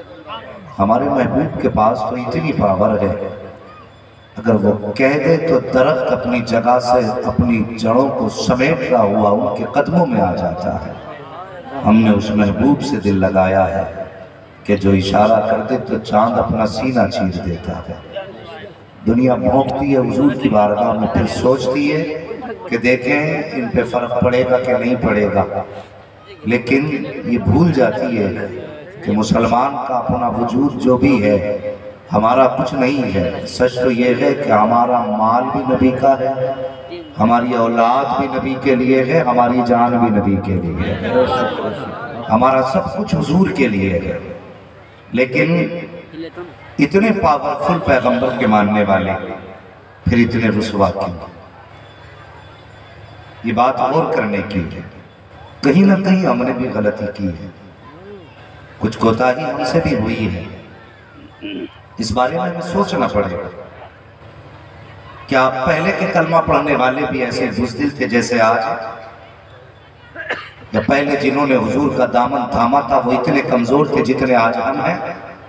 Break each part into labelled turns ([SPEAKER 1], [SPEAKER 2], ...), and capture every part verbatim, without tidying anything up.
[SPEAKER 1] ہمارے محبوب کے پاس تو اتنی پاور ہے، اگر وہ کہہ دے تو درخت اپنی جگہ سے اپنی جڑوں کو سمیٹا ہوا ان کے قدموں میں آ جاتا ہے۔ ہم نے اس محبوب سے دل لگایا ہے کہ جو اشارہ کر دے تو چاند اپنا سینہ چیر دیتا ہے۔ دنیا بھونکتی ہے حضور کی بارگاہ میں، پھر سوچتی ہے کہ دیکھیں ان پہ فرق پڑے گا کہ نہیں پڑے گا، لیکن یہ بھول جاتی ہے کہ مسلمان کا اپنا وجود جو بھی ہے ہمارا کچھ نہیں ہے۔ سچ تو یہ ہے کہ ہمارا مال بھی نبی کا ہے، ہماری اولاد بھی نبی کے لیے ہے، ہماری جان بھی نبی کے لیے ہے، ہمارا سب کچھ حضور کے لیے ہے۔ لیکن اتنے پاورفل پیغمبر کے ماننے والے پھر اتنے رسوا کیوں؟ یہ بات غور کرنے کی ہے۔ کہیں نہ کہیں ہم نے بھی غلطی کی ہے، کچھ کوتاہی ہم سے بھی ہوئی ہے، اس بارے میں ہمیں سوچنا پڑے گا۔ کیا پہلے کے کلمہ پڑھنے والے بھی ایسے بزدل تھے جیسے آج؟ یا پہلے جنہوں نے حضور کا دامن تھاما تھا وہ اتنے کمزور تھے جتنے آج ہم ہیں؟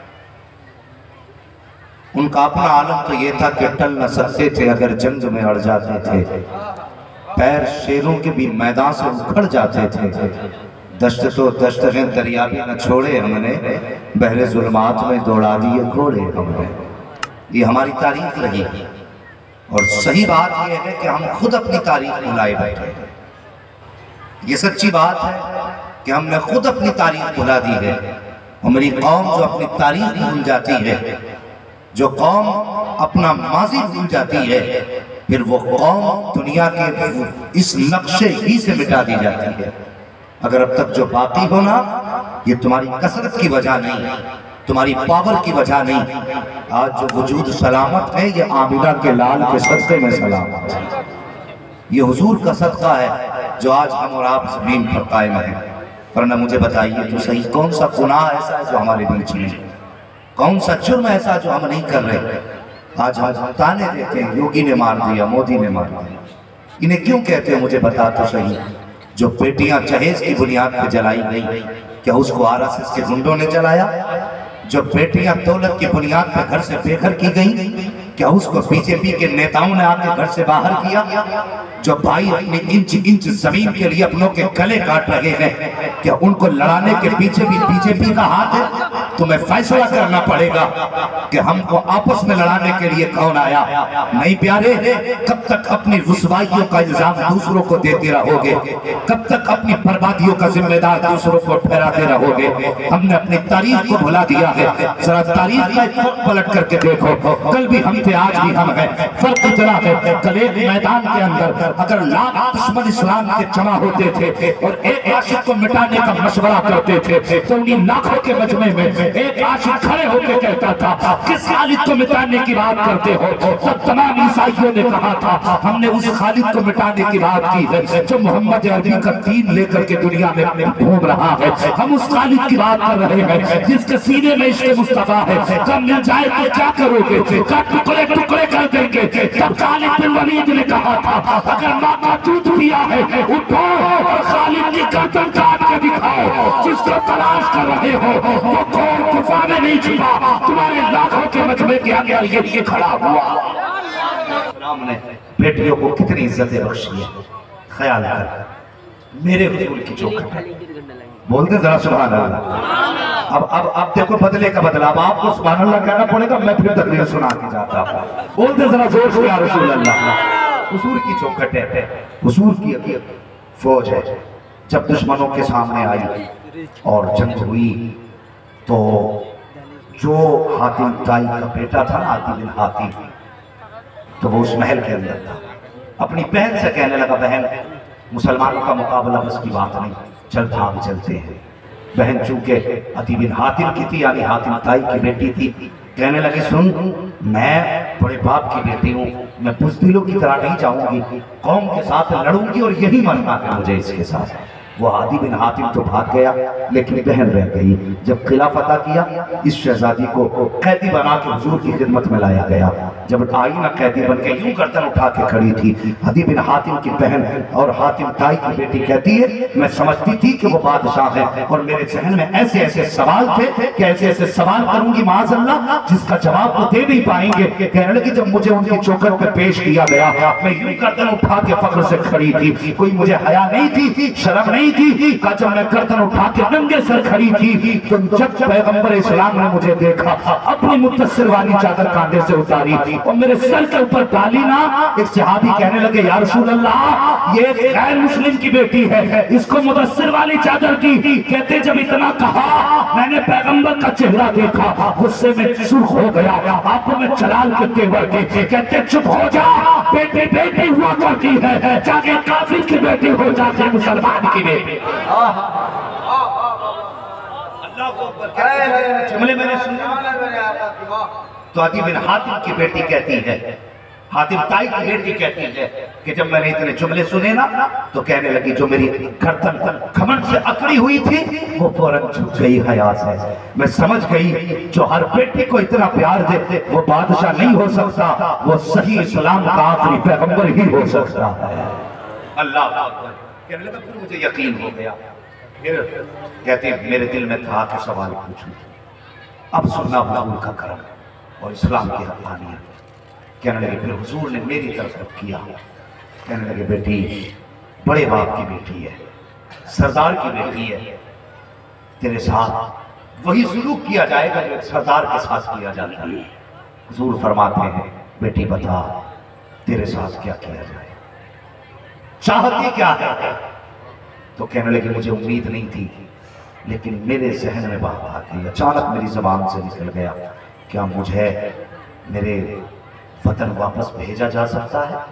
[SPEAKER 1] ان کا اپنا عالم تو یہ تھا کہ ٹل نہ سکتے تھے اگر جنگ میں اڑ جاتے تھے، پیر شیروں کے بھی میدان سے اکھڑ جاتے تھے۔ دشت تو دشت ہیں دریا بھی نہ چھوڑے ہم نے، بحر ظلمات میں دوڑا دیے گھوڑے ہم نے۔ یہ ہماری تاریخ رہی، اور صحیح بات یہ ہے کہ ہم خود اپنی تاریخ بھلائے بیٹھے۔ یہ سچی بات ہے کہ ہم نے خود اپنی تاریخ بھلا دی ہے، اور میری قوم جو اپنی تاریخ بھول جاتی ہے، جو قوم اپنا ماضی بھول جاتی ہے، پھر وہ قوم دنیا کے اس نقشے ہی سے مٹا دی جاتی ہے۔ اگر اب تک جو باقی ہونا یہ تمہاری کثرت کی وجہ نہیں، تمہاری پاور کی وجہ نہیں، آج جو وجود سلامت ہے یہ آمنہ کے لال کے صدقے میں سلامت ہے، یہ حضور کا صدقہ ہے جو آج ہم اور آپ زمین پر قائم ہیں۔ ورنہ مجھے بتائیے تو صحیح کون سا گناہ ایسا ہے جو ہمارے بیچ میں، کون سا جرم ایسا جو ہم نہیں کر رہے؟ آج ہم تانے دیتے ہیں یوگی نے مار دیا، مودی نے مار دیا، انہیں کیوں کہتے ہیں مجھے بتا تو صحیح؟ جو بیٹیاں جہیز کی بنیاد پہ جلائی گئی کیا اس کو آر ایس ایس کے گنڈوں نے جلایا؟ جو بیٹیاں دولت کی بنیاد پہ گھر سے بے گھر کی گئی کیا اس کو بی جے پی کے نیتاؤں نے آ کے گھر سے باہر کیا؟ جو بھائی اپنی انچ انچ زمین کے لیے اپنوں کے گلے کاٹ رہے ہیں کیا ان کو لڑانے کے پیچھے بھی بی جے پی کا ہاتھ ہے؟ تمہیں فیصلہ کرنا پڑے گا کہ ہم کو آپس میں لڑانے کے لیے کون آیا؟ نہیں پیارے، کب تک اپنی رسوائیوں کا الزام دوسروں کو دیتے رہو گے؟ کب تک اپنی بربادیوں کا ذمہ دار دوسروں کو ٹھہراتے رہو گے؟ ہم نے اپنی تاریخ کو بھلا دیا ہے، ذرا تاریخ کا ایک وقت پلٹ کر کے دیکھو، کل بھی ہم تھے آج بھی ہم ہیں، فرق اتنا ہے کل ایک میدان کے اندر اگر لاکھ دشمن اسلام کے جمع ہوتے تھے اور ایک عاشق کو مٹانے کا مشورہ کرتے تھے تو انہی لاکھوں کے مجمع میں ایک عاشق کھڑے ہو کے کہتا تھا کس خالد کو مٹانے کی بات کرتے ہو؟ تب تمام عیسائیوں نے کہا تھا ہم نے اس خالد کو مٹانے کی بات کی ہے جو محمد عربی کا دین لے کر کے دنیا میں گھوم رہا ہے، ہم اس خالد کی بات کر رہے ہیں جس کے سینے میں عشق مصطفیٰ ہے، جب مل جائے تو کیا کرو گے؟ ٹکڑے ٹکڑے کر دیں گے۔ تب خالد بن ولید نے کہا تھا اگر ماں کا دودھ پیا ہے اٹھو اور خالد کی گردن کاٹ کے دکھاؤ، جس کو تلاش کر رہے ہو وہ کون گفا میں نہیں چھپا، تمہارے لاکھوں کے مجمع کے اندر یہ کھڑا ہوا۔ اسلام نے بیٹیوں کو کتنی عزتیں بخشی ہے، خیال کر میرے حضور کی چوکھٹ ہے، بولتے ذرا سبحان اللہ۔ اب اب اب دیکھو بدلے کا بدلہ، اب آپ کو سبحان اللہ کہنا پڑے گا، میں پھر تقریر سنا کے جاتا ہوں، بولتے ذرا زور سے یا رسول اللہ۔ حضور کی چوکھٹ ہے، حضور کی فوج ہے، جب دشمنوں کے سامنے آئی اور جنگ ہوئی تو جو حاتم طائی کا بیٹا تھا عدی بن حاتم تو وہ اس محل کے اندر تھا، اپنی بہن سے کہنے لگا بہن مسلمانوں کا مقابلہ بس کی بات نہیں، چل بھاگ چلتے ہیں۔ بہن چونکہ عدی بن حاتم کی تھی یعنی حاتم طائی کی بیٹی تھی، کہنے لگے سن میں بڑے باپ کی بیٹی ہوں، میں بزدلوں کی طرح نہیں جاؤں گی، قوم کے ساتھ لڑوں گی اور یہی مرنا ہے مجھے اس کے ساتھ۔ وہ عادی بن حاتم تو بھاگ گیا لیکن بہن رہ گئی. جب قلعہ فتح کیا اس شہزادی کو قیدی بنا کے حضور کی خدمت میں لایا گیا. جب آئی نہ قیدی بن کے یوں گردن اٹھا کے کھڑی تھی. عدی بن حاتم کی بہن اور حاتم تائی کی بیٹی کہتی ہے میں سمجھتی تھی کہ وہ بادشاہ ہے اور میرے ذہن میں ایسے ایسے سوال تھے کہ ایسے ایسے سوال کروں گی معاذ اللہ جس کا جواب وہ دے نہیں پائیں گے. کہنے لگی جب مجھے ان کی چوکھٹ پہ پیش کیا گیا میں یوں گردن اٹھا کے فخر سے کھڑی تھی. کوئی مجھے حیا نہیں تھی, شرم نہیں تھی. کہا جب میں گردن اٹھا کے ننگے سر کھڑی تھی تو جب پیغمبر اسلام نے مجھے دیکھا اپنی متصر والی چادر کاندھے سے اتاری اور میرے سر کے اوپر ڈالی نا. ایک صحابی کہنے لگے یا رسول اللہ یہ ایک غیر مسلم کی بیٹی ہے, اس کو متصر والی چادر کی. کہتے جب اتنا کہا میں نے پیغمبر کا چہرہ دیکھا غصے میں سرخ ہو گیا. آنکھوں میں چلال کے تیور تھے. کہتے چپ ہو جا, بیٹی بیٹی ہوا کرتی ہے, چاہے کافر کی بیٹی ہو چاہے مسلمان کی بیٹی. جملے میں نے سنا تو عدی بن حاتم کی بیٹی کہتی ہے, حاتم تائی کی بیٹی کہتی ہے کہ جب میں نے اتنے جملے سنے نا تو کہنے لگی جو میری گردن گھمنڈ سے اکڑی ہوئی تھی وہ فوراً جھک گئی حیا سے. میں سمجھ گئی جو ہر بیٹی کو اتنا پیار دے وہ بادشاہ نہیں ہو سکتا, وہ صحیح اسلام کا آخری پیغمبر ہی ہو سکتا ہے. اللہ اکبر. کہنے لگا پھر مجھے یقین ہو گیا. پھر کہتے ہیں میرے دل میں تھا کہ سوال پوچھوں, اب سننا حضور کا کرم اور اسلام کی حقانیت. کہنے لگے پھر حضور نے میری طرف رخ کیا. کہنے لگے بیٹی بڑے باپ کی بیٹی ہے, سردار کی بیٹی ہے, تیرے ساتھ وہی سلوک کیا جائے گا جو سردار کے ساتھ کیا جاتا ہے. حضور فرماتے ہیں بیٹی بتا تیرے ساتھ کیا کیا جائے, چاہتی کیا ہے؟ تو کہنے لگے مجھے امید نہیں تھی لیکن میرے ذہن میں بات آ گئی, اچانک میری زبان سے نکل گیا کیا مجھے میرے وطن واپس بھیجا جا سکتا ہے؟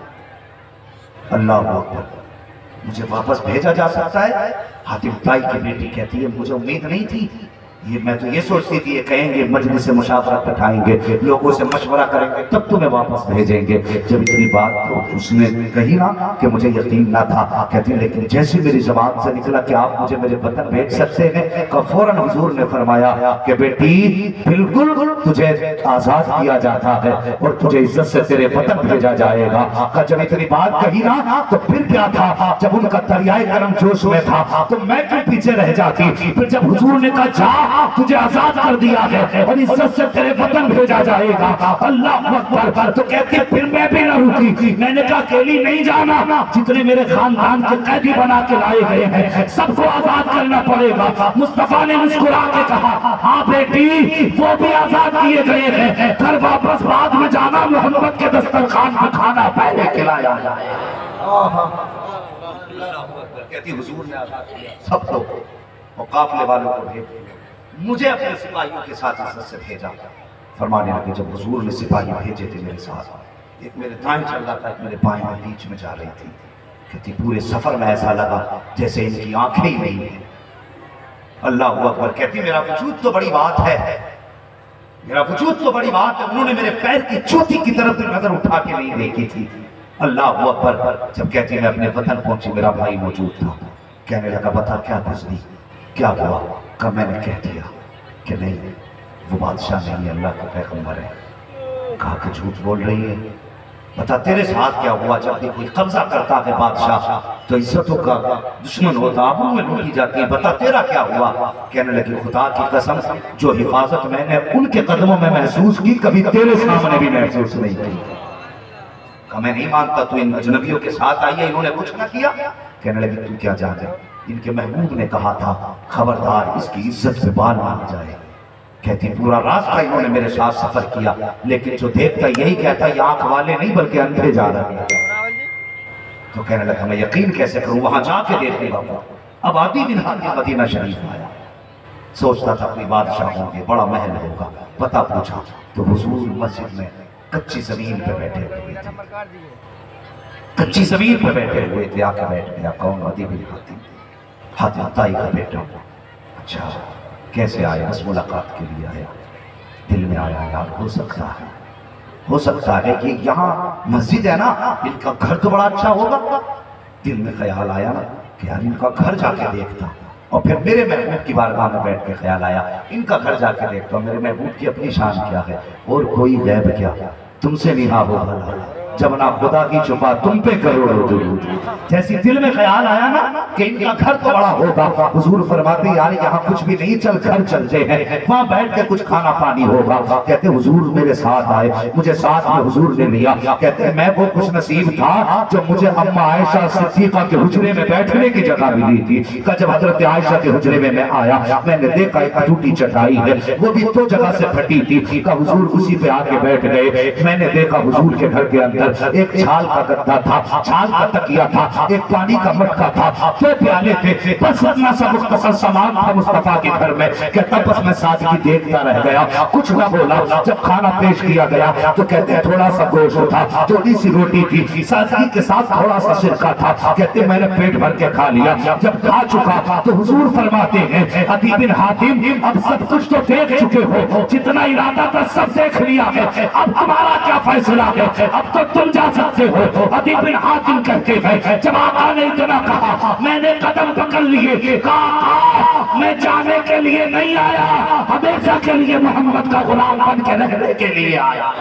[SPEAKER 1] اللہ اکبر. مجھے واپس بھیجا جا سکتا ہے؟ حاتم تائی کی بیٹی کہتی ہے مجھے امید نہیں تھی, یہ میں تو یہ سوچتی تھی یہ کہیں گے مجلس سے مشاورت بٹھائیں گے, لوگوں سے مشورہ کریں گے تب تمہیں واپس بھیجیں گے. جب اتنی بات تو اس نے کہی نا کہ مجھے یقین نہ تھا. کہتی لیکن جیسے میری زبان سے نکلا کہ آپ مجھے میرے وطن بھیج سکتے ہیں کہ فوراً حضور نے فرمایا کہ بیٹی بالکل تجھے آزاد کیا جاتا ہے اور تجھے عزت سے تیرے وطن بھیجا جائے گا. کہ جب اتنی بات کہی نا تو پھر کیا تھا, جب ان کا دریائے کرم جوش میں تھا تو میں کیوں پیچھے رہ جاتی. پھر جب حضور نے کہا جا تجھے آزاد کر دیا ہے اور عزت سے تیرے وطن بھیجا جائے گا, اللہ اکبر, تو کہتے پھر میں بھی نہ رکی. میں نے کہا اکیلی نہیں جانا, جتنے میرے خاندان کے قیدی بنا کے لائے گئے ہیں سب کو آزاد کرنا پڑے گا. مصطفیٰ نے مسکرا کے کہا ہاں بیٹی وہ بھی آزاد کیے گئے ہیں, گھر واپس بعد میں جانا, محمد کے دسترخوان میں کھانا پہلے کھلایا جائے. کہتی حضور نے آزاد کیا سب کو اور قافلے والوں کو بھیج دیا, مجھے اپنے سپاہیوں کے ساتھ عزت سے بھیجا. فرمانے لگے جب حضور نے سپاہی بھیجے تھے میرے ساتھ, ایک میرے دائیں چل رہا تھا ایک میرے بائیں میں بیچ میں جا رہی تھی. کہتی پورے سفر میں ایسا لگا جیسے ان کی آنکھیں ہی نہیں ہیں. اللہ اکبر. کہتی میرا وجود تو بڑی بات ہے, میرا وجود تو بڑی بات ہے, انہوں نے میرے پیر کی چوٹی کی طرف نظر اٹھا کے نہیں دیکھی تھی. اللہ اکبر. جب کہتی میں اپنے وطن پہنچی میرا بھائی موجود تھا. کہنے لگا بتا کیا گزری, کیا ہوا؟ کہ میں نے کہہ دیا کہ نہیں وہ بادشاہ نہیں ہے, اللہ کا پیغمبر ہے. کہا کہ جھوٹ بول رہی ہے, بتا تیرے ساتھ کیا ہوا؟ جب بھی کوئی قبضہ کرتا ہے بادشاہ تو عزتوں کا دشمن ہوتا, آبرو میں لوٹی جاتی ہے, بتا تیرا کیا ہوا؟ کہنے لگی خدا کی قسم جو حفاظت میں نے ان کے قدموں میں محسوس کی کبھی تیرے سامنے بھی محسوس نہیں کی. کہا میں نہیں مانتا, تو ان اجنبیوں کے ساتھ آئی ہے, انہوں نے کچھ نہ کیا. کہنے لگی تو کیا جانے, ان کے محبوب نے کہا تھا خبردار اس کی عزت پہ بال نہ جائے. کہتی پورا راستہ انہوں نے میرے ساتھ سفر کیا لیکن جو دیکھتا یہی کہتا یہ آنکھ والے نہیں بلکہ اندھے جا رہے ہیں. تو کہنے لگا میں یقین کیسے کروں, وہاں جا کے دیکھ لوں گا. اب عدی بن حاتم مدینہ شریف آیا, سوچتا تھا کوئی بادشاہ ہوں گے, بڑا محل ہوگا. پتہ پوچھا تو حضور مسجد میں کچی زمین پہ بیٹھے ہوئے تھے, کچی زمین پہ بیٹھے ہوئے تھے. آ کے بیٹھ گیا. کون؟ عدی بن حاتم, حاتم تائی کا بیٹا. اچھا کیسے آیا؟ بس ملاقات کے لیے آیا. دل میں آیا یار ہو سکتا ہے ہو سکتا ہے کہ یہاں مسجد ہے نا, ان کا گھر تو بڑا اچھا ہوگا. دل میں خیال آیا نا کہ یار ان کا گھر جا کے دیکھتا، اور پھر میرے محبوب کی بارگاہ میں بیٹھ کے خیال آیا ان کا گھر جا کے دیکھتا ہوں، میرے محبوب کی اپنی شان کیا ہے اور کوئی غیب کیا، تم سے نہیں ہاں ہو جب نہ خدا کی چھپا تم پہ کروڑوں درود۔ جیسی دل میں خیال آیا نا کہ ان کا گھر تو بڑا ہوگا، حضور فرماتے یار یہاں کچھ بھی نہیں، چل گھر چلتے ہیں، وہاں بیٹھ کے کچھ کھانا پانی ہوگا۔ کہتے حضور میرے ساتھ آئے، مجھے ساتھ میں حضور نے لیا۔ کہتے میں وہ خوش نصیب تھا جو مجھے اما عائشہ صدیقہ کے حجرے میں بیٹھنے کی جگہ ملی تھی۔ کہ جب حضرت عائشہ کے حجرے میں میں آیا، میں نے دیکھا ایک ٹوٹی چٹائی ہے، وہ بھی دو جگہ سے پھٹی تھی، کہ حضور اسی پہ آ کے بیٹھ گئے۔ میں نے دیکھا حضور کے گھر کے اندر ایک چھال کا گدا تھا، چھال کا تکیہ تھا، ایک پانی کا مٹکا تھا، دو پیالے تھے، بس اتنا سا مختصر سامان تھا مصطفیٰ کے گھر میں۔ کہتا بس میں سادگی دیکھتا رہ گیا، کچھ نہ بولا۔ جب کھانا پیش کیا گیا تو کہتے ہیں تھوڑا سا گوشت تھا، تھوڑی سی روٹی تھی، سادگی کے ساتھ تھوڑا سا سرکہ تھا۔ کہتے میں نے پیٹ بھر کے کھا لیا۔ جب کھا چکا تو حضور فرماتے ہیں عدی بن حاتم اب سب کچھ تو دیکھ چکے ہو، جتنا ارادہ تھا سب دیکھ لیا ہے، اب تمہارا کیا فیصلہ ہے، اب تو تم جا سکتے ہو۔ عدی بن حاتم کہتے ہیں جب آقا نے اتنا کہا میں نے قدم پکڑ لیے، کہا میں جانے کے لیے نہیں آیا، ہمیشہ کے لیے محمد کا غلام بن کے رہنے کے لیے آیا۔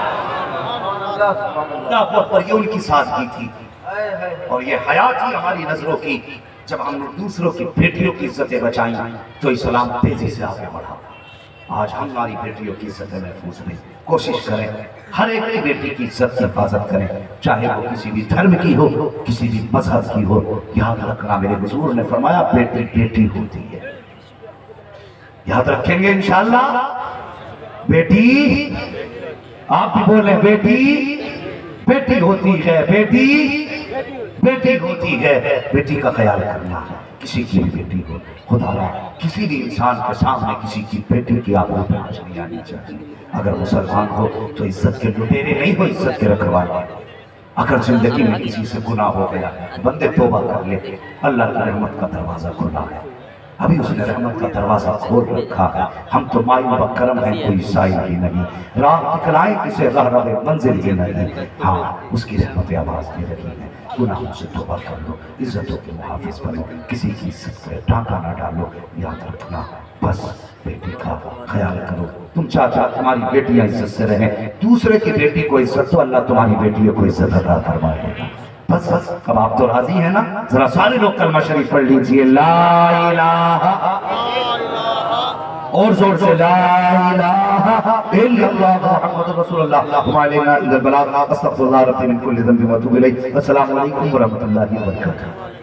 [SPEAKER 1] پر یہ ان کی سادگی تھی اور یہ حیا تھی ہماری نظروں کی۔ جب ہم نے دوسروں کی بیٹیوں کی عزتیں بچائیں تو اسلام تیزی سے آگے بڑھا۔ آج ہماری بیٹیوں کی عزتیں محفوظ رہیں، کوشش کریں ہر ایک کی بیٹی کی عزت کی حفاظت کریں، چاہے وہ کسی بھی دھرم کی ہو، کسی بھی مذہب کی ہو۔ یاد رکھنا میرے حضور نے فرمایا بیٹی بیٹی ہوتی ہے، یاد رکھیں گے انشاءاللہ۔ بیٹی آپ بھی بولیں بیٹی بیٹی ہوتی ہے، بیٹی بیٹی ہوتی ہے، بیٹی کا خیال کرنا ہے۔ کسی کی بھی بیٹی ہو، خدا را کسی بھی انسان کے سامنے کسی کی بیٹی کی آبرو پہ آنچ نہیں آنی چاہیے۔ اگر مسلمان ہو تو عزت کے لٹیرے نہیں ہو، عزت کے رکھوائے۔ اگر زندگی میں کسی سے گناہ ہو گیا بندے توبہ کر لے، اللہ کی رحمت کا دروازہ کھلا ہے، ابھی اس نے رحمت کا دروازہ کھول رکھا ہے۔ ہم تو مائل و کرم ہیں، کوئی سائل ہی نہیں، راہ دکھلائیں کسے راہ رہے منزل ہی نہیں۔ ہاں اس کی رحمت آواز دے رہی ہے، گناہوں سے توبہ کر لو، عزتوں کے محافظ بنو، کسی کی عزت پہ ڈاکہ نہ ڈالو۔ یاد رکھنا بس بیٹی کا خیال کرو، تم چاہتا تمہاری بیٹیاں عزت سے رہیں، دوسرے کی بیٹی کو عزت تو اللہ تمہاری بیٹیوں کو عزت عطا فرمائے گا۔ بس بس اب آپ تو راضی ہیں نا؟ ذرا سارے لوگ کلمہ شریف پڑھ لیجئے، لا الہ اور زور سے لا الہ الا اللہ محمد رسول اللہ وما علینا الا البلاغ، استغفر اللہ ربی من کل ذنب واتوب الیہ۔ السلام علیکم ورحمۃ اللہ وبرکاتہ۔